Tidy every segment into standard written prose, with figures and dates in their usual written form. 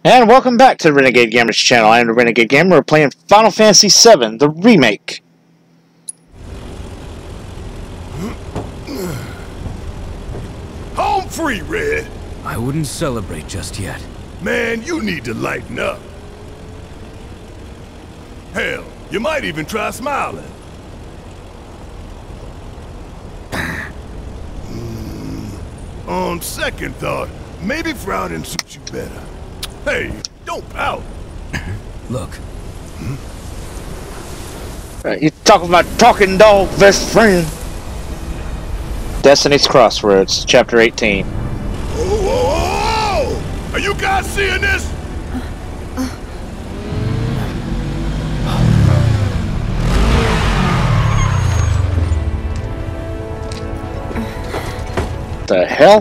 And welcome back to the Renegade Gamers channel. I am the Renegade Gamer. We're playing Final Fantasy VII, the remake. Home free, Red! I wouldn't celebrate just yet. Man, you need to lighten up. Hell, you might even try smiling. On second thought, maybe frowning suits you better. Hey, don't pout. Look. You talking about talking dog best friend. Destiny's Crossroads, Chapter 18. Oh! Are you guys seeing this? The hell?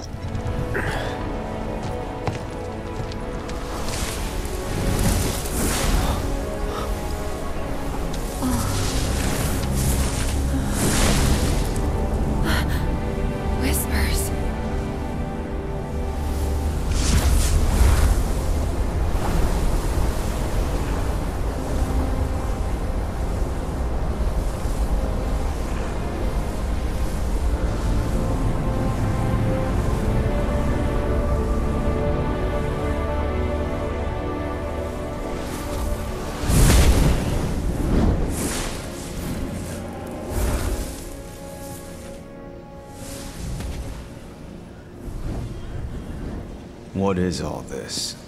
Whispers. What is all this?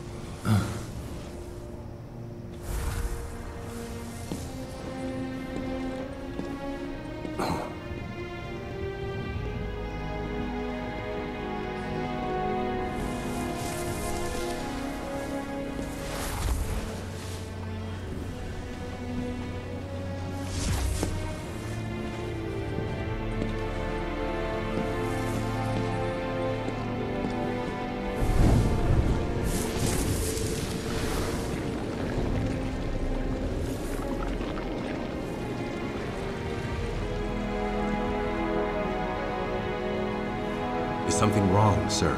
Is something wrong, sir?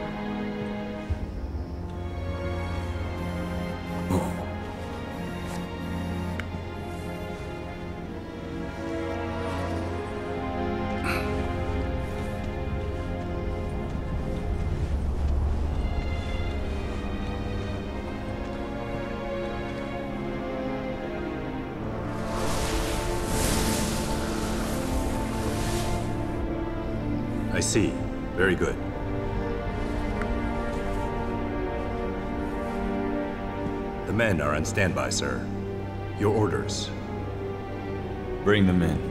I see. Very good. The men are on standby, sir. Your orders. Bring them in.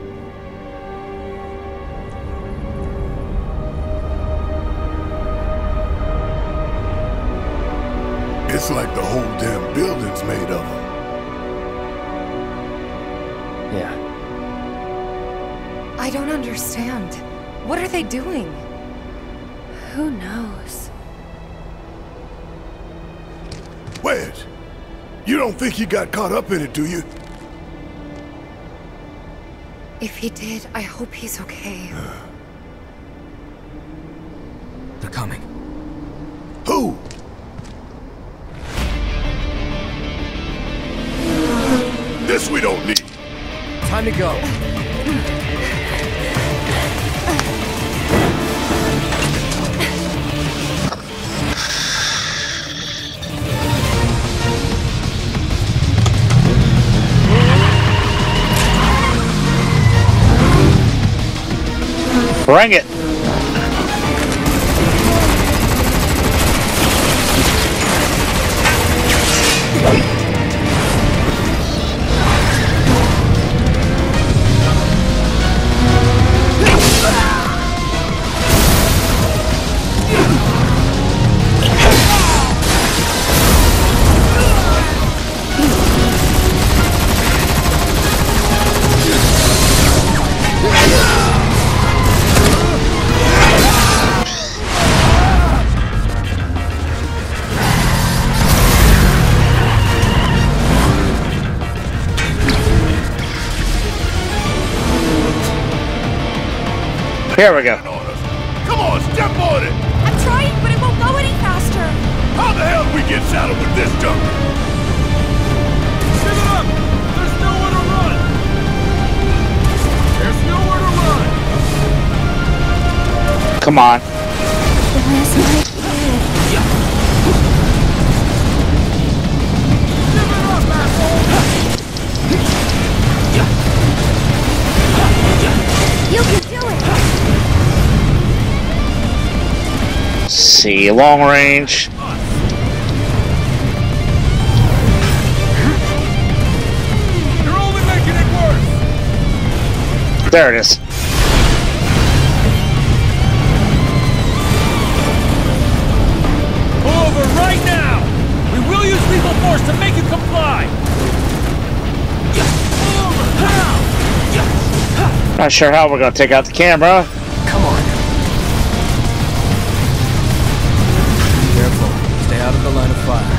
It's like the whole damn building's made of them. Yeah. I don't understand. What are they doing? Who knows? Wedge, you don't think he got caught up in it, do you? If he did, I hope he's okay. They're coming. Who? This we don't need. Time to go. Bring it! Here we go. Come on, step on it! I'm trying, but it won't go any faster. How the hell we get get saddled with this junk. Give it up! There's nowhere to run! There's nowhere to run! Come on. Where's my kid? Give it up, asshole! You can do it! See, long range. You're only making it worse! There it is. Pull over right now! We will use lethal force to make you comply! Pull over now! Not sure how we're gonna take out the camera. Come on. Careful. Stay out of the line of fire.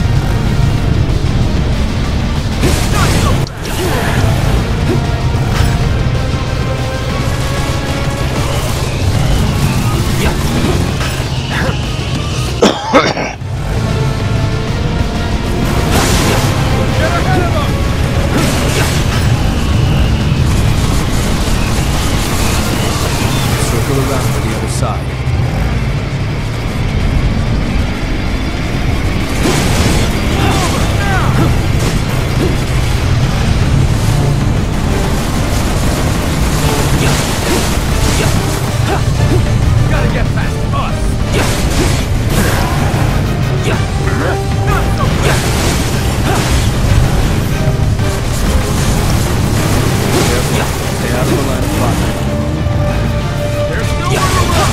Get ahead of them! Circle around to the other side. Gotta get past us! Stay out of the line of fire. There's nowhere to run!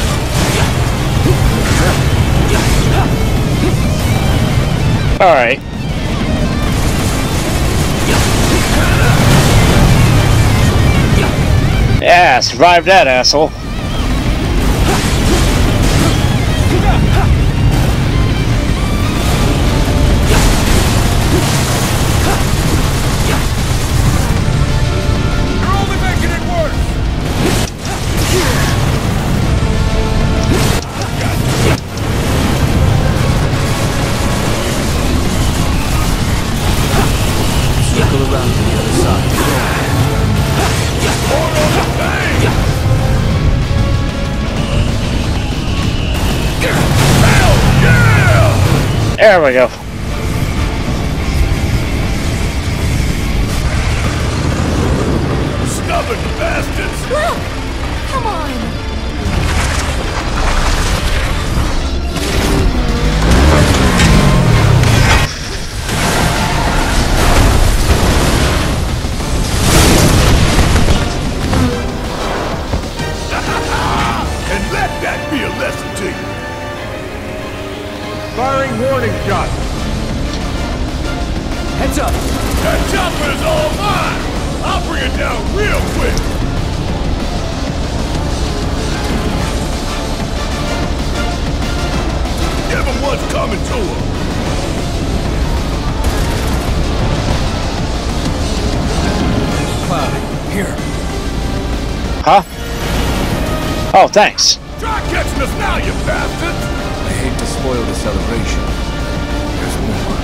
Alright. Yeah, survived that, asshole. You're only making it worse! Circle around to the other side. There we go. Stubborn bastards! Look! Come on! And let that be a lesson to you! Firing warning shot. Heads up! That chopper is all mine! I'll bring it down real quick! Give him what's coming to him! Cloud, here. Huh? Oh, thanks. Try catching us now, you bastards! I hate to spoil the celebration. There's more.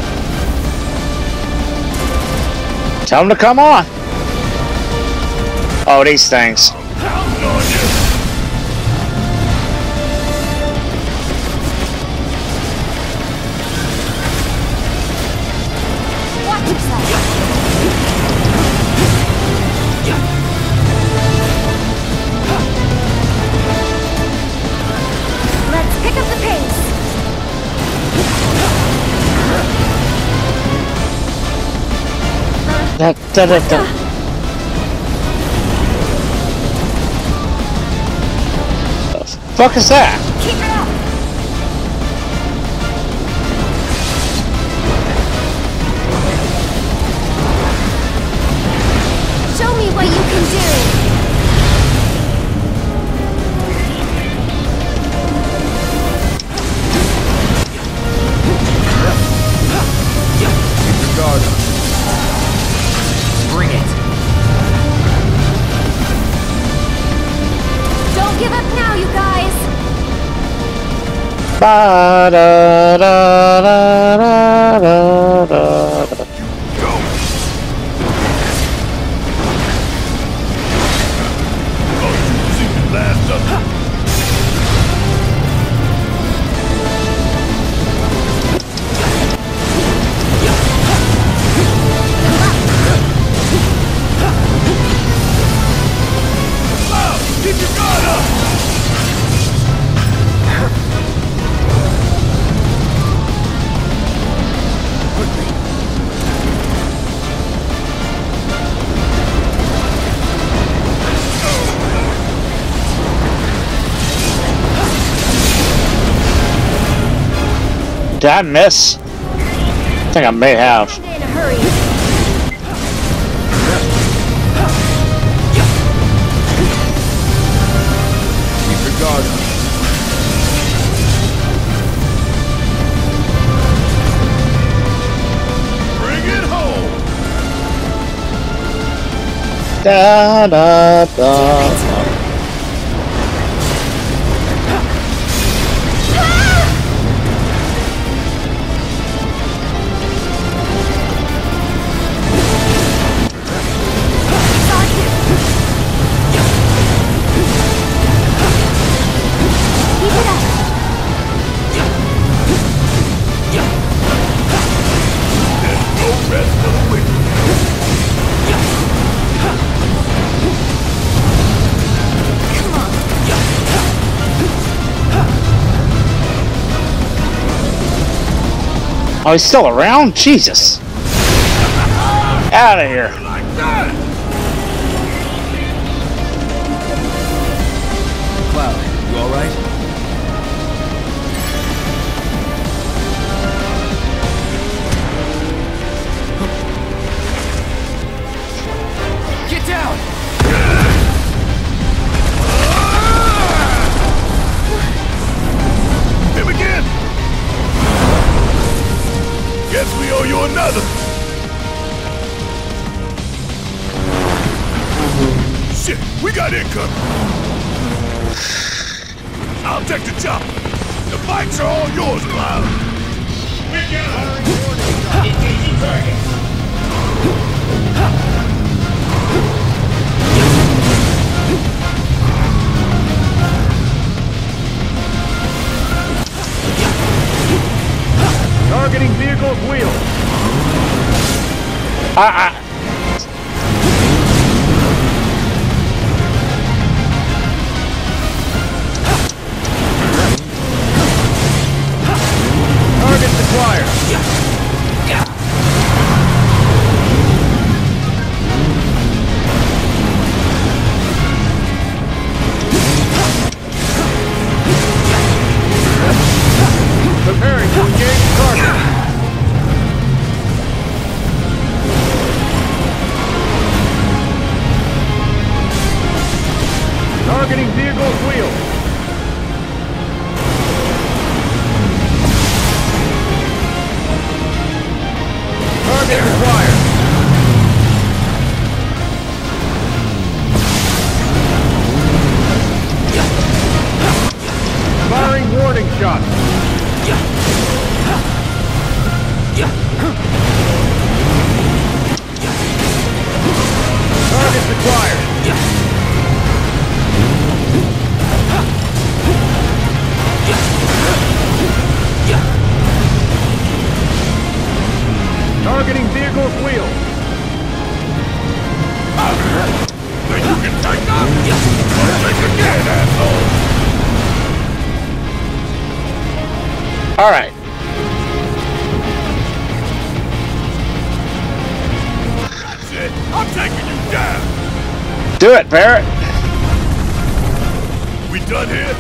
Tell them to come on. Oh, these things. Pounding on you! Watch yourself! Let's pick up the pace! Da, da, da, da. The fuck is that? Keep it up! Show me what you can do! Keep your guard up. Bring it. Don't give up now, you guys! Ba da da da da Did I miss? I think I may have. In a hurry. Keep your guard up. Bring it home. Da da da. Oh, he's still around? Jesus. Out of here. Like that. Cloud, you alright? Get down! Him again. Guess we owe you another. Shit, we got income. I'll take the chop. The bikes are all yours, Cloud. We got it. Engaging target. Targeting vehicle's wheel. Target acquired. Preparing to engage target. Targeting vehicle's wheel. Target acquired. Firing warning shot. Targets acquired. Targeting vehicle's wheel. Then you can take up. Take again, asshole. All right. That's it. I'm taking you down. Do it, Barrett. We done here?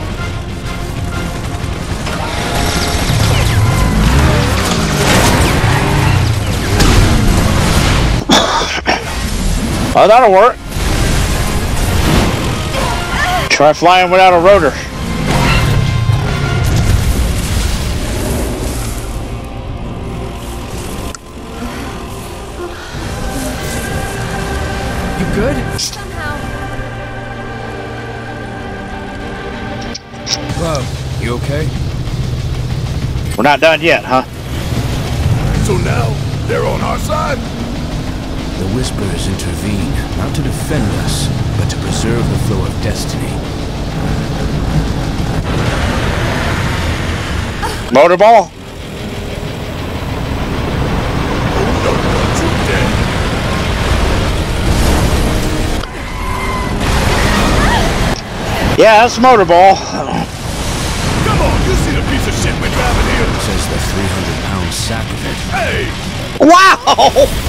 Oh, that'll work. Try flying without a rotor. You good? Somehow. Love, you okay? We're not done yet, huh? So now, they're on our side? The Whisperers intervene, not to defend us, but to preserve the flow of destiny. Motorball? Yeah, that's Motorball. Come on, you see the piece of shit we're driving here? Says the 300-pound sack of it. Hey! Wow!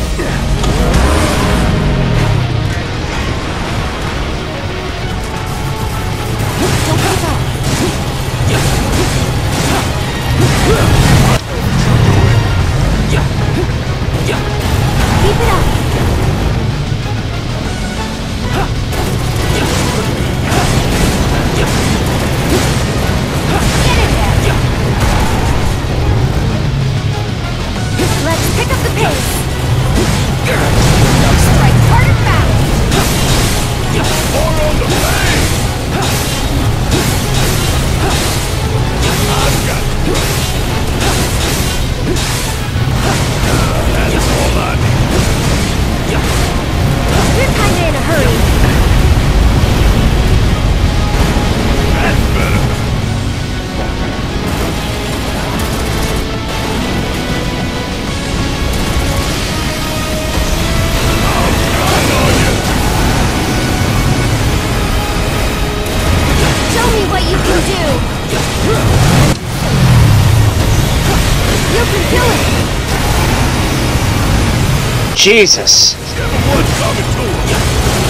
Jesus. Everyone's coming to us.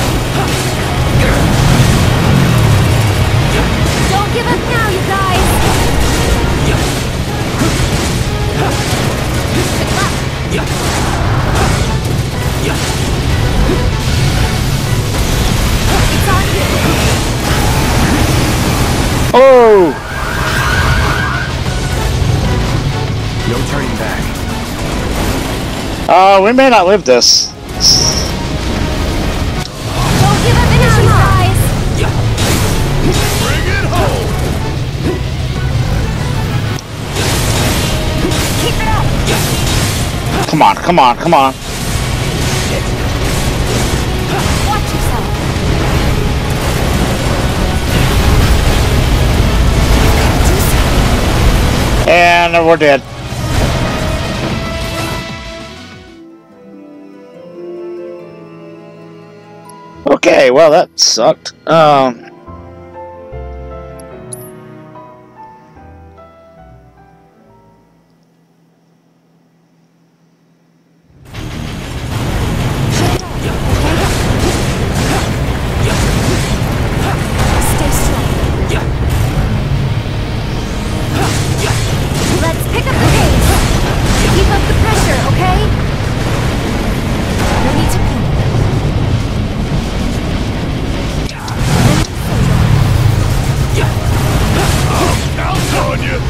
Don't give up now, you guys! Good luck! It's on you! Oh! No turning back. We may not live this. Don't give up now, you guys! Bring it home. Keep it up! Come on, come on, come on. Watch yourself! And we're dead. Okay, well that sucked. Stay strong. Let's pick up the pace. Keep up the pressure, okay? No need to panic. Out on you.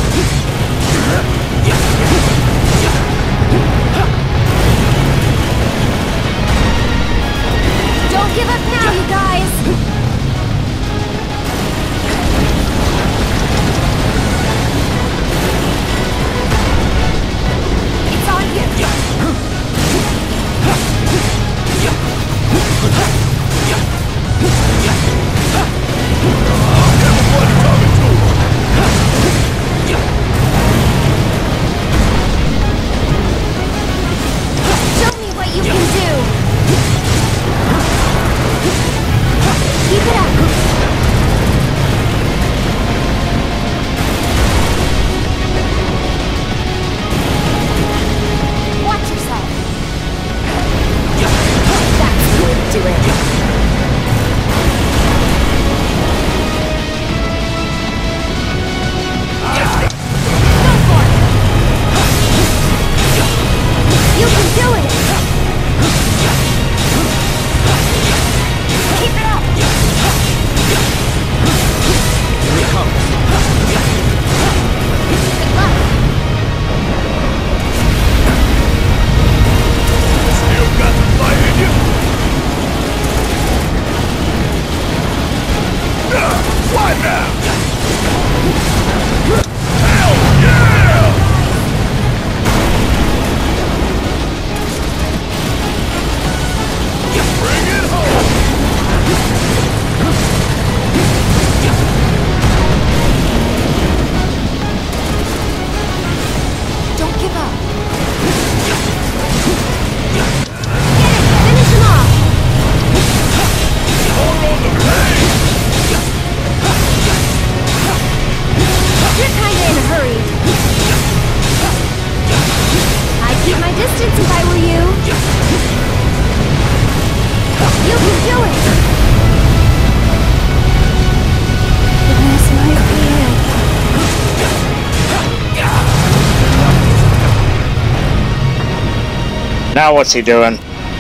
Don't give up now, you guys! It's on you! Everyone's coming to us. Show me what you can do! Keep it up! Watch yourself! That's good, do it! Go for it! You can do it! Keep it up! Here it comes. Good luck! Still got the fight in you. What now? Hell yeah! Bring it home. Don't give up! Get it! Finish him off! More on the pain. You're kinda in a hurry. I'd keep my distance if I were you. You can do it! This might be it. Now what's he doing?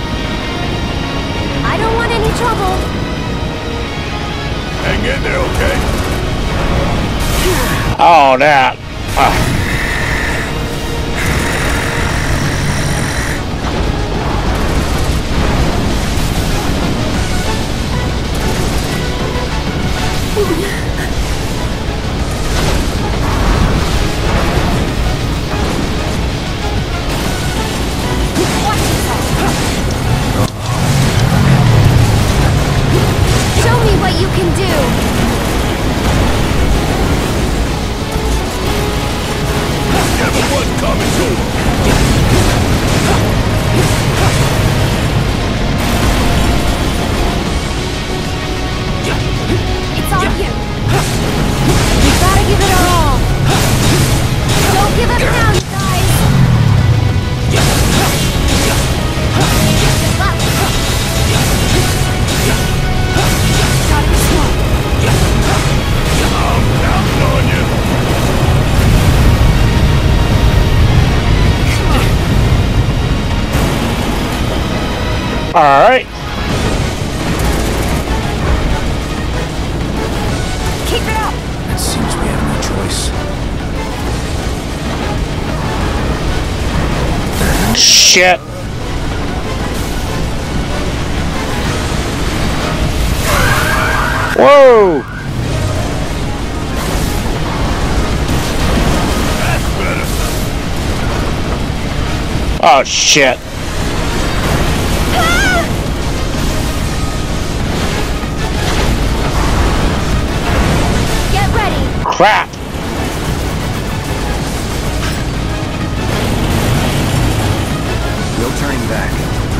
I don't want any trouble. Hang in there, okay? Oh, that. Watch yourself. Show me what you can do. shit. Whoa! Oh shit. Get ready. Crap. No turning back.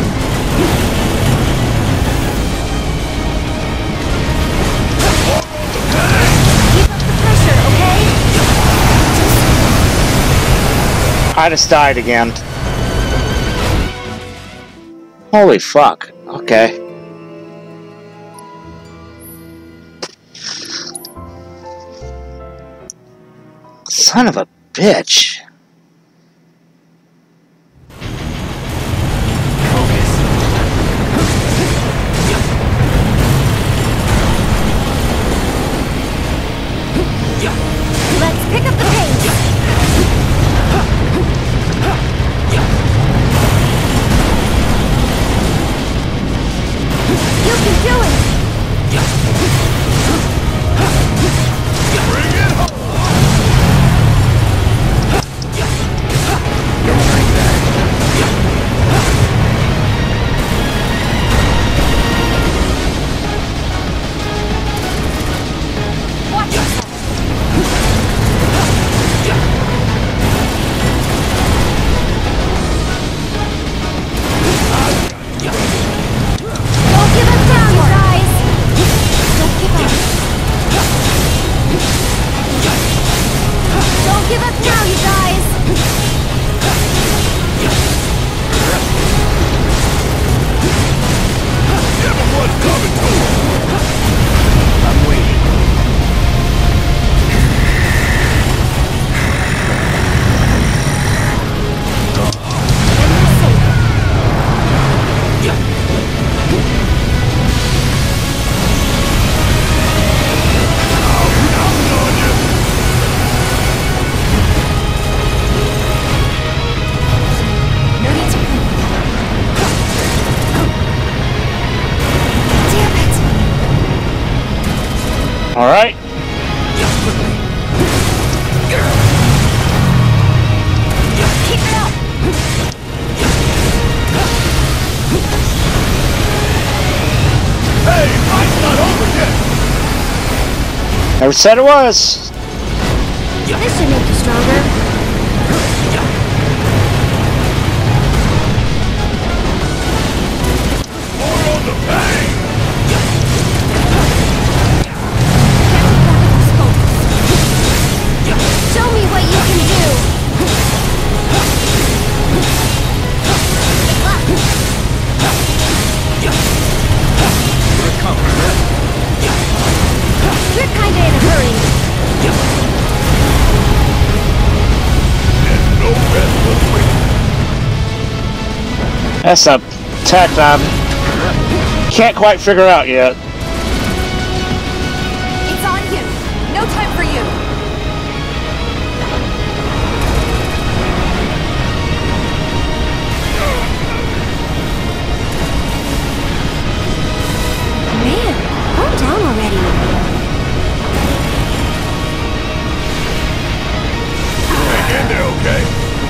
Keep up the pressure, okay? I just died again. Holy fuck. Okay. Son of a bitch. Let's pick up the pace. You can do it. Bring it home! No turning back. Watch yourself. Don't give up now, you guys. Don't give up. Don't give up now, you guys. Give him what's coming to him! I'm waiting. And you're safe. Counting on you! No need to panic. Damn it! Alright. Keep it up. Hey, fight's not over yet! Never said it was. This should make you stronger. More on the bang! Show me what you can do. You're kinda in a hurry. There's no rest for the wicked. That's a attack I can't quite figure out yet. It's on you. No time for you. Man, calm down already. Hang in there, okay?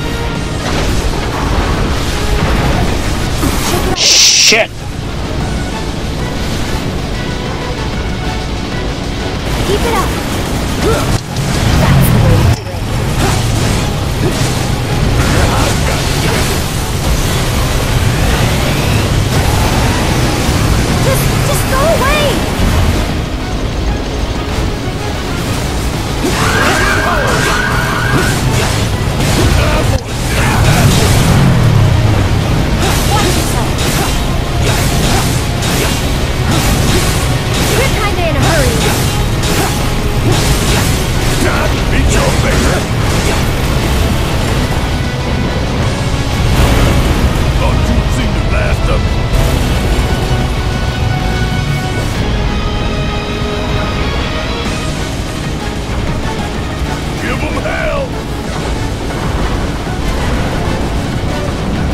Shit. Keep it up. That's the way to do it. Just go away. Watch yourself.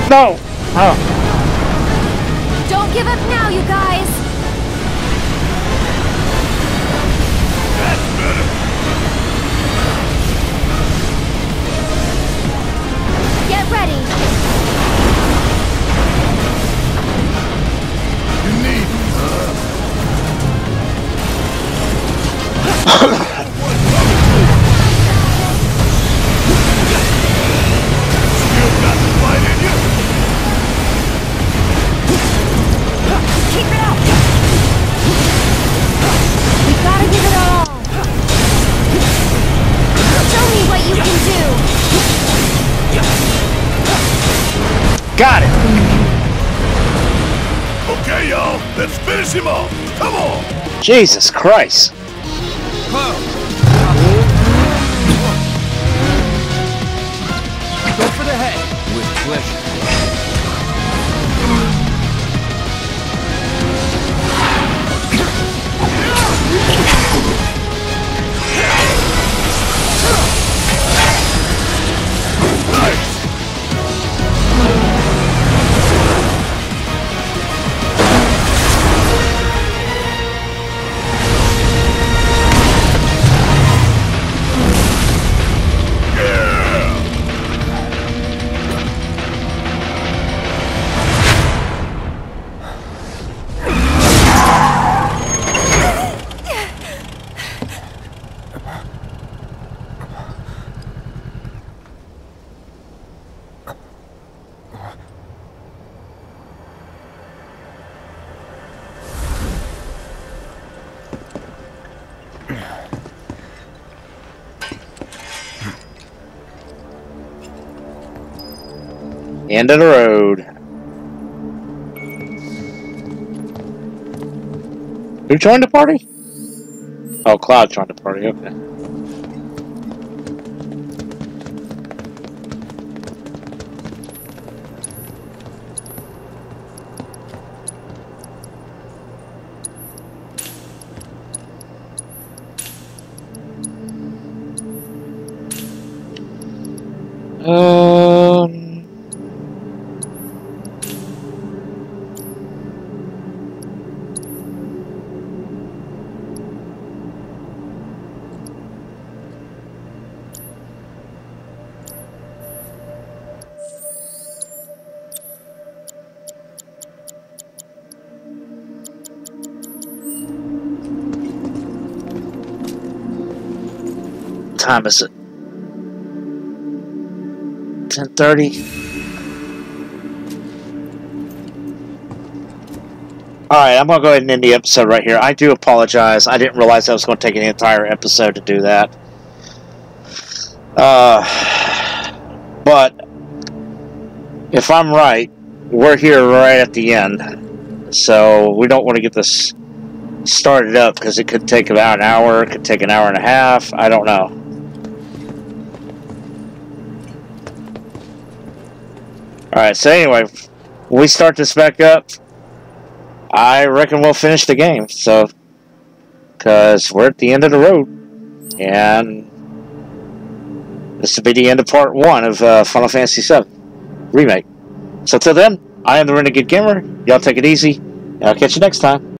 No! Oh. Don't give up now, you guys! That's better. Get ready! You need. Still got the fight in you. Keep it up! We gotta give it all! Show me what you can do! Got it! Okay, y'all. Let's finish him off. Come on. Jesus Christ. Go for the head. With pleasure. Nice. End of the road. Who joined the party? Oh, Cloud joined the party, okay. Time is it? 10:30. Alright, I'm gonna go ahead and end the episode right here. I do apologize. I didn't realize I was going to take an entire episode to do that. But if I'm right, we're here right at the end. So we don't want to get this started up because it could take about an hour, it could take an hour and a half, I don't know. Alright, so anyway, when we start this back up, I reckon we'll finish the game, so, because we're at the end of the road, and this will be the end of part 1 of Final Fantasy VII Remake. So till then, I am the Renegade Gamer, y'all take it easy, and I'll catch you next time.